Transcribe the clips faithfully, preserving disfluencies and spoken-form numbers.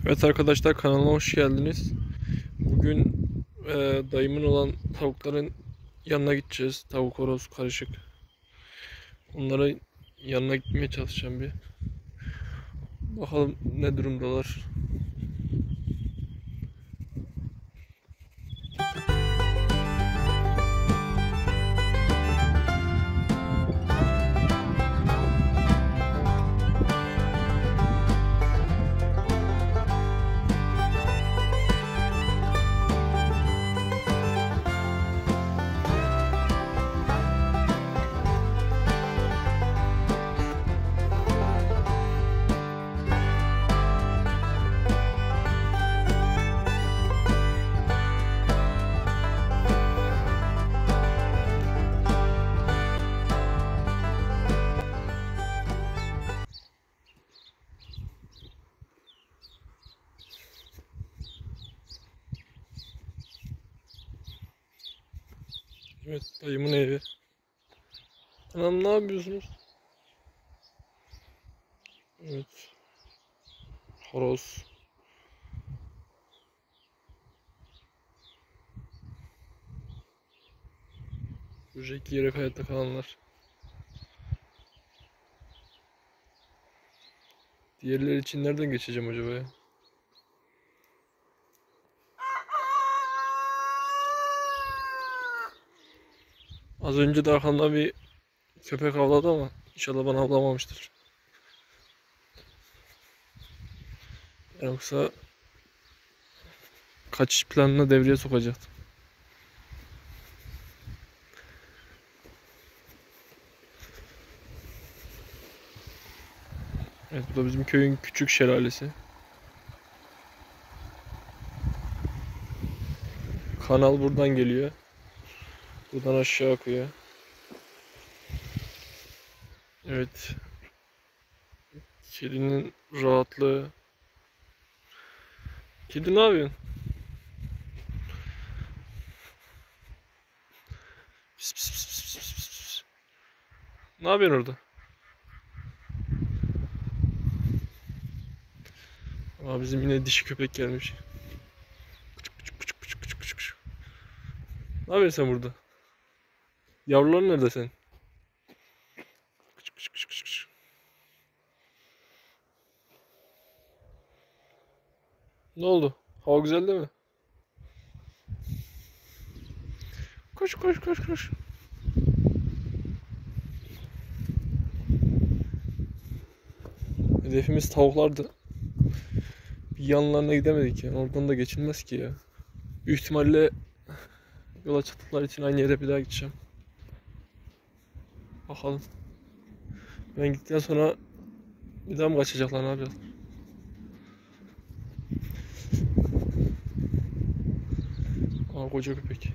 Evet arkadaşlar, kanalıma hoş geldiniz. Bugün e, dayımın olan tavukların yanına gideceğiz. Tavuk horoz karışık. Onların yanına gitmeye çalışacağım bir. Bakalım ne durumdalar. Evet, dayımın evi. Anam, ne yapıyorsunuz? Evet. Horoz. Böcek yiyerek hayatta kalanlar. Diğerleri için nereden geçeceğim acaba ya? Az önce de arkamda bir köpek avladı ama inşallah bana avlamamıştır. Yoksa kaçış planını devreye sokacaktım. Evet, bu da bizim köyün küçük şelalesi. Kanal buradan geliyor. Buradan aşağı akıyor. Evet. Kedinin rahatlığı. Kedi, ne yapıyorsun? Pis pis pis pis pis pis pis. Ne yapıyorsun orada? Aa, bizim yine dişi köpek gelmiş. Küçük küçük küçük küçük küçük küçük küçük. Ne yapıyorsun sen burada? Yavruların nerede sen? Küçük küçük küçük küçük küçük. Ne oldu? Hava güzel değil mi? Koş koş koş koş. Hedefimiz tavuklardı. Bir yanlarına gidemedik yani. Oradan da geçilmez ki ya. Büyük ihtimalle yola çıktıkları için aynı yere bir daha gideceğim. Bakalım. Ben gittikten sonra bir daha mı kaçacaklar, ne yapacaklar? Aa, koca köpek.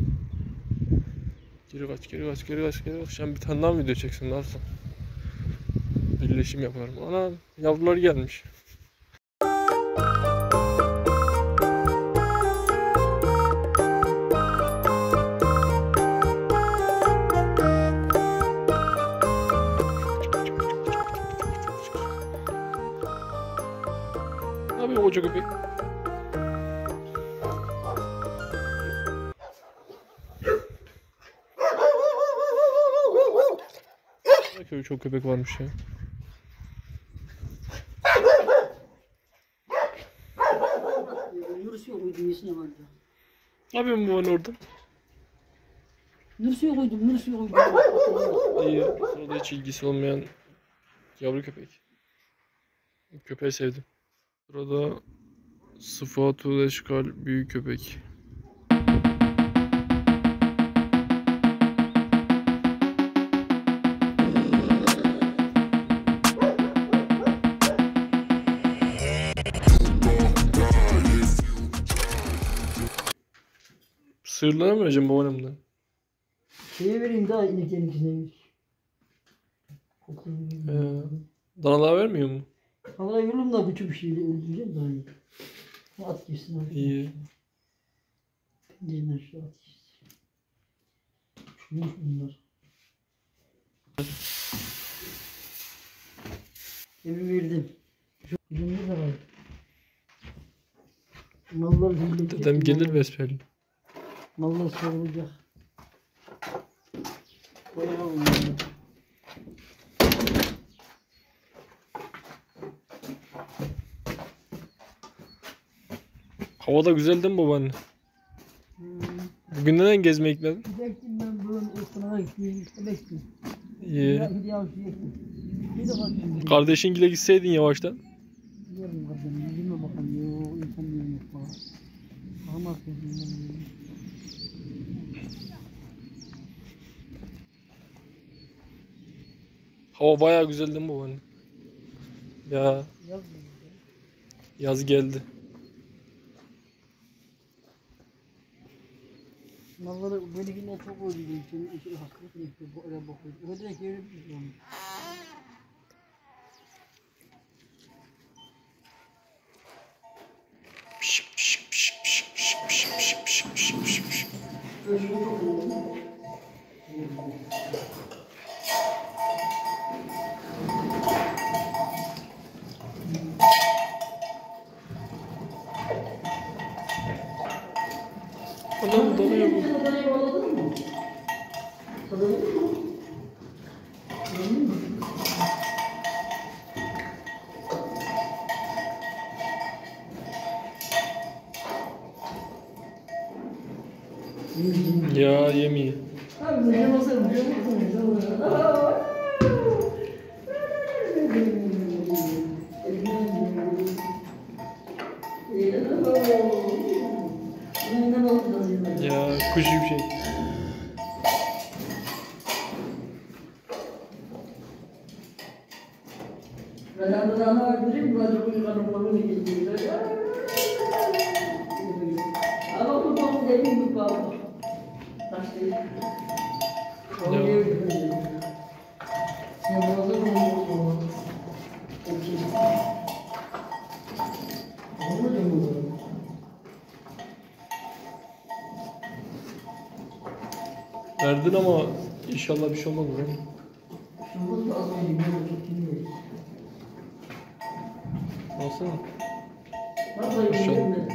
Geri kaç, geri kaç, geri kaç, geri kaç. Sen bir tane daha mı video çeksin, ne yapsam? Birleşim yaparım. Ana, yavrular gelmiş. Ne yapıyor koca köpek? Köy çok köpek varmış ya. Nursu'ya koydum, yesine vardı. Ne yapıyorsun bu an orada? Nursu'ya koydum, Nursu'ya koydum. İyi. Sonra da hiç ilgisi olmayan yavru köpek. Köpeği sevdim. Burada Sıfatı Eşkal büyük köpek. Sığırlara mı vereceğim babaannemden? Şeye vereyim daha ineklerin içine. Kokunu Ee, danalara vermiyor mu? Havada yolum da küçük bir şeyle öldüreceğim daha iyi. At girsin abi. İyi. Pencerenin aşağı at girsin. Şuymuş bunlar. Evi verdim. Şu elimde de var. Mallar zilletecek. Dedem gelir besbelli. Mallar sorulacak. Bayağı olmalı. Hava da güzel değil mi babaanne? Hmm. Bugün neden gezmeye gitmedin? Gidecektim ben böyle ısınana gittim. Gittim. İyi. Gidiyorum gittim. Bir de bakayım. Kardeşin gitseydin yavaştan. Yarın kardeşim. Yüzüme bakalım. Yok insan yerim yok bana. Ama sözümden Hava bayağı güzel değil mi babaanne? Ya yaz. yaz geldi. Malları böyle günler çok oluyor. Şimdi işi hastalık yapıyor. Bu öyle bakıyor. Öyle direkt yeri bir şey. Adam donuyor bu. Ya yemeği. Abi ne yapasın? Ne yapasın? Ya kuş bir şey. Ben de daha var dedim, bu acaba bu kanalımı geçiyor. Ama bu konu demin bu bağlı. Taştı. Ya. Sen bazı mı? Verdin ama inşallah bir şey olmaz mı? Alsana. Maşallah.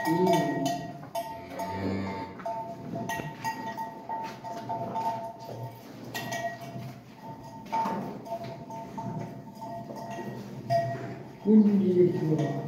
Ne diyeceksin ya?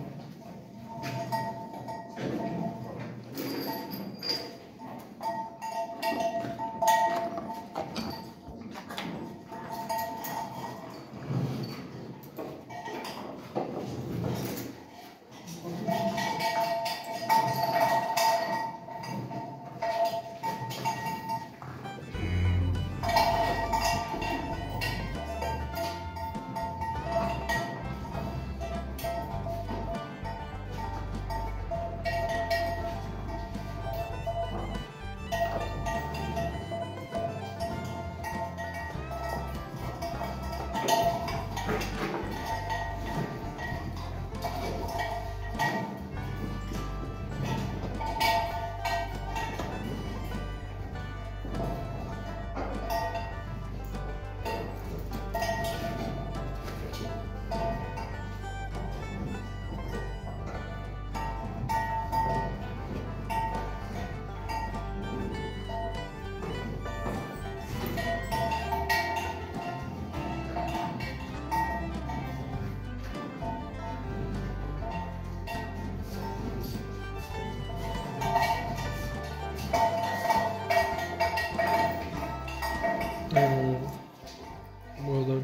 Hmm. Bu kadar.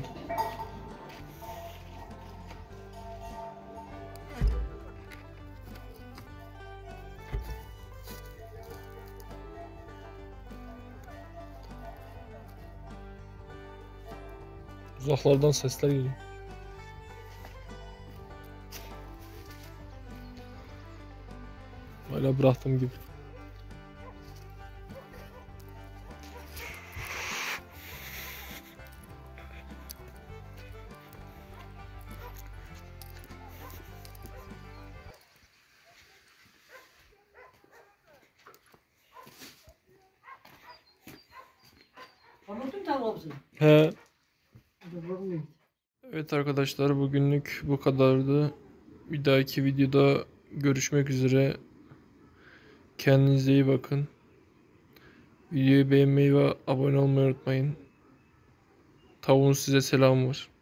Uzaklardan sesler geliyor. Hala bıraktığım gibi. Anlattın tamam mısın? He. Evet arkadaşlar, bugünlük bu kadardı. Bir dahaki videoda görüşmek üzere. Kendinize iyi bakın. Videoyu beğenmeyi ve abone olmayı unutmayın. Tavuğun size selamı var.